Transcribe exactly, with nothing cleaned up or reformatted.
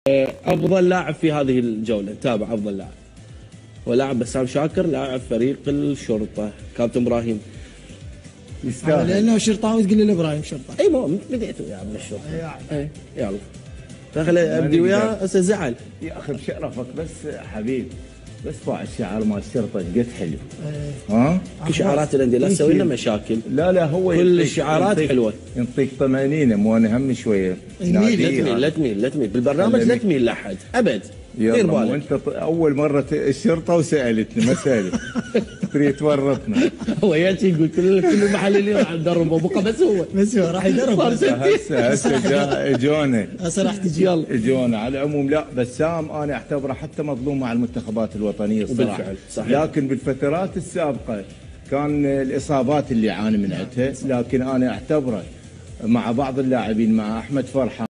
افضل لاعب في هذه الجوله، تابع افضل لاعب ولاعب بسام شاكر لاعب فريق الشرطه. كابتن ابراهيم يستاهل لانه شرطاوي تقول لي ابراهيم شرطه. اي مو بديت وياه من الشرطه. اي يلا دخل ابدي وياه هسه زعل يا اخي بشرفك بس حبيب، بس باع الشعار مال الشرطه قد حلو. ايه. ها؟ كل شعارات الانديه لا تسوي لنا مشاكل. لا لا هو كل الشعارات حلوه. ينطيك طمانينه مو انا هم شويه. لا تميل لا تميل لا تميل بالبرنامج لا تميل لاحد ابد. دير بالك وانت اول مره الشرطه وسالتني ما سالت تريد تورطنا. هو ياتي يقول كل كل المحللين راح ندربه بقى بس هو بس هو راح يدرب. هسه هسه اجونا هسه راح تجي يلا اجونا. على العموم لا بسام انا اعتبره حتى مظلوم مع المنتخبات الوطنيه الصراحه. بالفعل صحيح. لكن بالفترات السابقه كان الاصابات اللي يعاني من عندها، لكن انا اعتبره مع بعض اللاعبين مع احمد فرحان